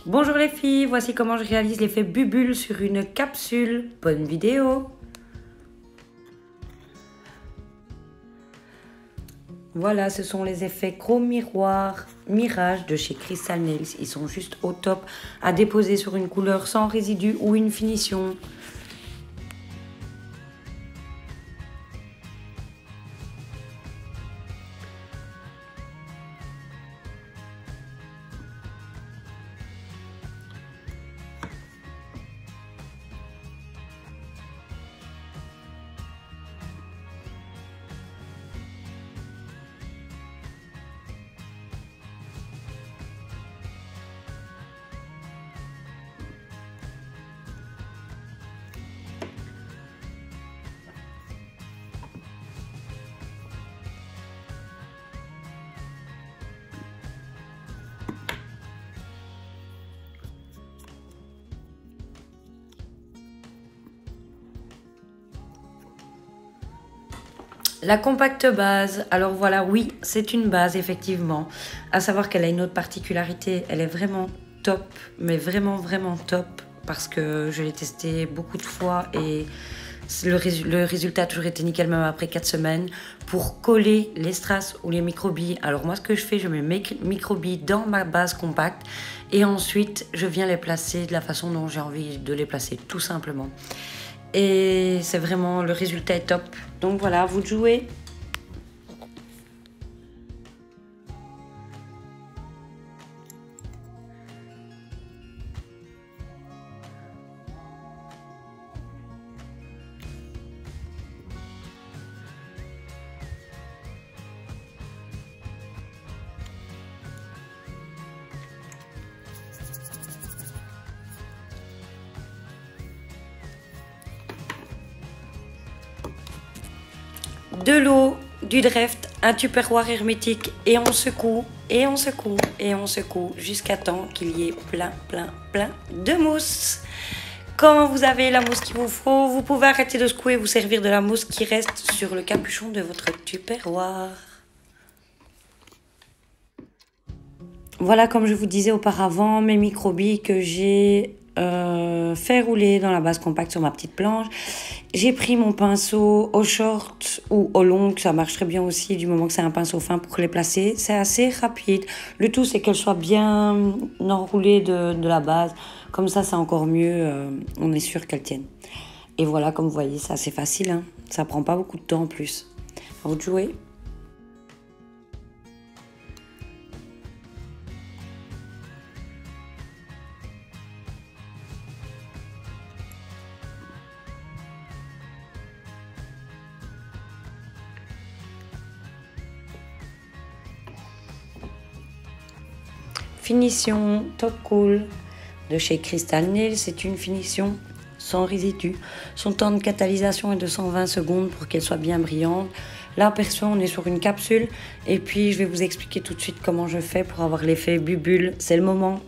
Bonjour les filles, voici comment je réalise l'effet bubule sur une capsule. Bonne vidéo. Voilà, ce sont les effets chrome miroir mirage de chez Crystal Nails. Ils sont juste au top à déposer sur une couleur sans résidu ou une finition. La compacte base, alors voilà, oui, c'est une base effectivement, à savoir qu'elle a une autre particularité, elle est vraiment top, mais vraiment top, parce que je l'ai testée beaucoup de fois et le résultat a toujours été nickel, même après 4 semaines, pour coller les strass ou les microbilles. Alors moi ce que je fais, je mets mes microbilles dans ma base compacte et ensuite je viens les placer de la façon dont j'ai envie de les placer, tout simplement. Et c'est vraiment, le résultat est top. Donc voilà, à vous de jouer. De l'eau, du Dreft, un tupperware hermétique et on secoue, et on secoue, et on secoue jusqu'à temps qu'il y ait plein de mousse. Quand vous avez la mousse qu'il vous faut, vous pouvez arrêter de secouer et vous servir de la mousse qui reste sur le capuchon de votre tupperware. Voilà, comme je vous disais auparavant, mes microbilles que j'ai fait rouler dans la base compacte sur ma petite planche. J'ai pris mon pinceau au short ou au long, ça marche très bien aussi du moment que c'est un pinceau fin pour les placer. C'est assez rapide. Le tout, c'est qu'elle soit bien enroulée de la base. Comme ça, c'est encore mieux. On est sûr qu'elle tienne. Et voilà, comme vous voyez, c'est assez facile. Hein. Ça prend pas beaucoup de temps en plus. À vous de jouer. Finition Top Cool de chez Crystal Nails, c'est une finition sans résidu. Son temps de catalysation est de 120 secondes pour qu'elle soit bien brillante. Là, perso, on est sur une capsule et puis je vais vous expliquer tout de suite comment je fais pour avoir l'effet bubule. C'est le moment.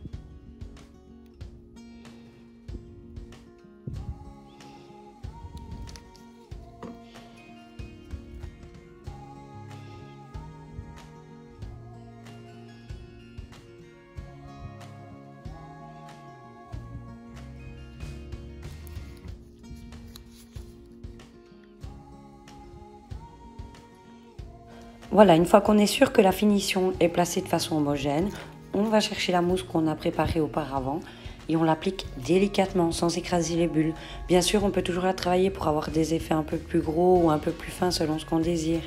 Voilà, une fois qu'on est sûr que la finition est placée de façon homogène, on va chercher la mousse qu'on a préparée auparavant et on l'applique délicatement sans écraser les bulles. Bien sûr, on peut toujours la travailler pour avoir des effets un peu plus gros ou un peu plus fins selon ce qu'on désire.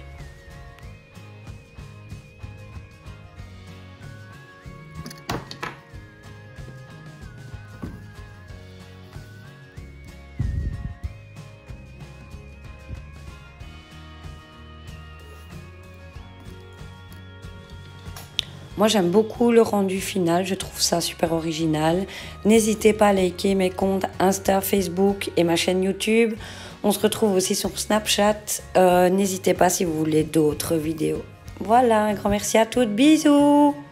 Moi, j'aime beaucoup le rendu final, je trouve ça super original. N'hésitez pas à liker mes comptes Insta, Facebook et ma chaîne YouTube. On se retrouve aussi sur Snapchat. N'hésitez pas si vous voulez d'autres vidéos. Voilà, un grand merci à toutes. Bisous!